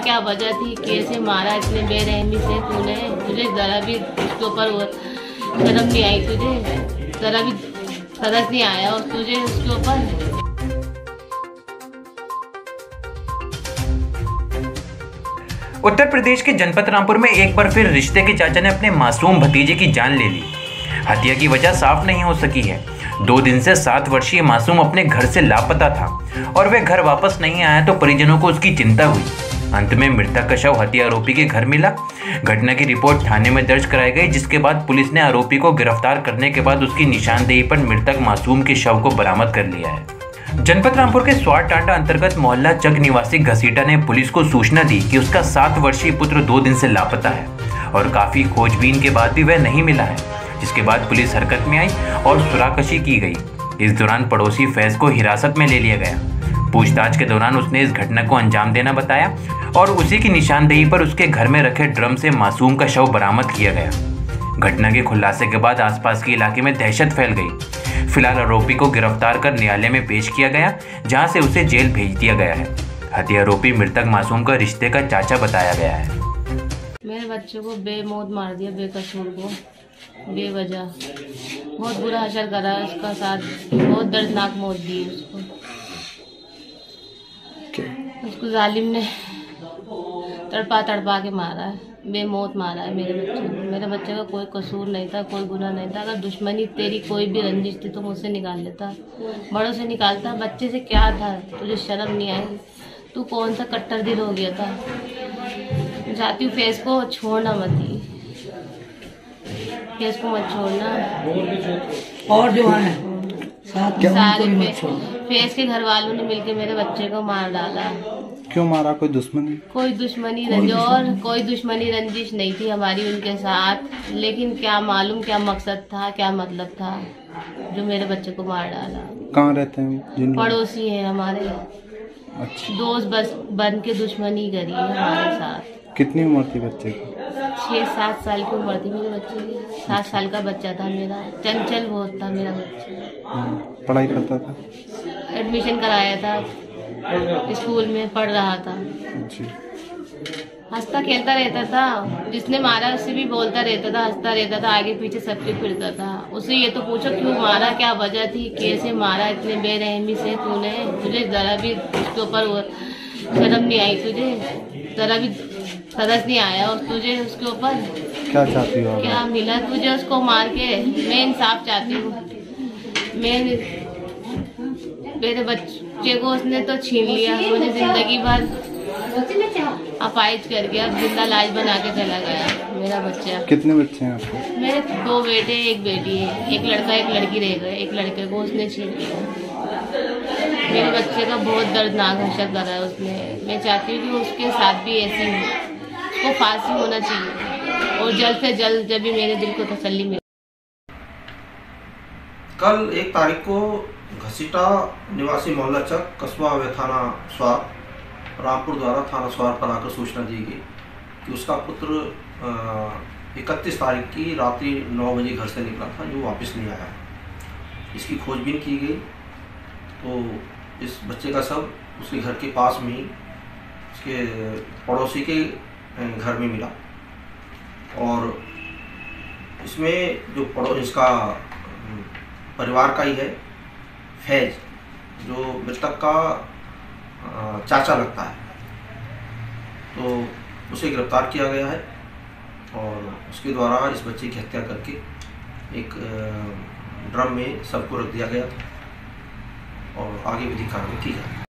क्या वजह थी, कैसे मारा इतने बेरहमी से तूने? तुझे जरा भी उसके ऊपर शर्म नहीं आई? तुझे जरा भी तरस नहीं आया और तुझे उसके ऊपर? उत्तर प्रदेश के जनपद रामपुर में एक बार फिर रिश्ते के चाचा ने अपने मासूम भतीजे की जान ले ली। हत्या की वजह साफ नहीं हो सकी है। 2 दिन से 7 वर्षीय मासूम अपने घर से लापता था और वह घर वापस नहीं आया तो परिजनों को उसकी चिंता हुई। अंत में मृतक का शव हत्या आरोपी के घर मिला। घटना की रिपोर्ट थाने में दर्ज कराई गई, जिसके बाद पुलिस ने आरोपी को गिरफ्तार करने के बाद उसकी निशानदेही पर मृतक मासूम के शव को बरामद कर लिया है। जनपद रामपुर के स्वार टांडा अंतर्गत मोहल्ला चक निवासी घसीटा ने पुलिस को सूचना दी कि उसका 7 वर्षीय पुत्र 2 दिन से लापता है और काफी खोजबीन के बाद भी वह नहीं मिला है, जिसके बाद पुलिस हरकत में आई और सुराकशी की गई। इस दौरान पड़ोसी फैज को हिरासत में ले लिया गया। पूछताछ के दौरान उसने इस घटना को अंजाम देना बताया और उसी की निशानदेही पर उसके घर में रखे ड्रम से मासूम का शव बरामद किया गया। घटना के खुलासे के बाद आसपास के इलाके में दहशत फैल गई। फिलहाल आरोपी को गिरफ्तार कर न्यायालय में पेश किया गया, जहां से उसे जेल भेज दिया गया है। हत्या आरोपी मृतक मासूम का रिश्ते का चाचा बताया गया है। मेरे बच्चे को बेमौत मार दिया, बेकसूर को, बेवजह। बहुत बुरा असर करा उसका साथ, बहुत दर्दनाक मौत दी उसको जालिम ने तड़पा तड़पा के मारा है, बेमौत मारा है मेरे बच्चे को। मेरे बच्चे का कोई कसूर नहीं था, कोई गुनाह नहीं था। अगर दुश्मनी तेरी कोई भी रंजिश थी तो मुझसे निकाल लेता, बड़ों से निकालता। बच्चे से क्या था? तुझे शर्म नहीं आई? तू कौन सा कट्टर दिल हो गया था? जाती हूँ फेस को छोड़ना मत ही, फेस को मत छोड़ना। और जो है सारे फेस के घर वालों ने मिलके मेरे बच्चे को मार डाला। क्यों मारा? कोई दुश्मनी? कोई दुश्मनी कोई दुश्मनी रंजिश नहीं थी हमारी उनके साथ, लेकिन क्या मालूम क्या मकसद था, क्या मतलब था जो मेरे बच्चे को मार डाला। कहाँ रहते हैं? पड़ोसी है हमारे। अच्छा। दोस्त बस बन के दुश्मनी करी है हमारे साथ। कितनी उम्र थी बच्चे की? 6-7 साल की उम्र थी मेरे बच्चे की। 7 साल का बच्चा था मेरा, चंचल बहुत था मेरा बच्चा। पढ़ाई करता था? एडमिशन कराया था, स्कूल में पढ़ रहा था। हंसता खेलता रहता था, जिसने मारा उससे भी बोलता रहता था, हंसता रहता था, आगे पीछे सबके फिरता था। उसे ये तो पूछो क्यों मारा, क्या वजह थी, कैसे मारा इतने बेरहमी से तूने? तुझे जरा भी उसके ऊपर शर्म नहीं आई? तुझे जरा भी तरस नहीं आया और तुझे उसके ऊपर? क्या चाहती हो? क्या मिला तुझे उसको मार के? मैं इंसाफ चाहती हूँ। मेरे बच्चे को उसने तो छीन लिया, मुझे जिंदगी भर अपाहिज करके अब जिंदा लाश बना के चला गया मेरा बच्चा। कितने बच्चे हैं आपके? मेरे 2 बेटे 1 बेटी है, 1 लड़का 1 लड़की रह गए। 1 लड़के को उसने छीन लिया। मेरे बच्चे का बहुत दर्दनाक हशर करा है उसने। मैं चाहती हूँ कि उसके साथ भी ऐसी हो, उसको फांसी होना चाहिए और जल्द से जल्द, जब भी मेरे दिल को तसल्ली मिले। कल 1 तारीख को घसीटा निवासी मोहल्ला चक कस्बा व थाना स्वार रामपुर द्वारा थाना स्वार पर आकर सूचना दी गई कि उसका पुत्र 31 तारीख की रात्रि 9 बजे घर से निकला था, जो वापस नहीं आया। इसकी खोजबीन की गई तो इस बच्चे का शव उसके घर के पास में ही उसके पड़ोसी के घर में मिला और इसमें इसका परिवार का ही है फैज, जो मृतक का चाचा लगता है, तो उसे गिरफ्तार किया गया है और उसके द्वारा इस बच्चे की हत्या करके एक ड्रम में सबको रख दिया गया और आगे विधिक कार्रवाई की जाए।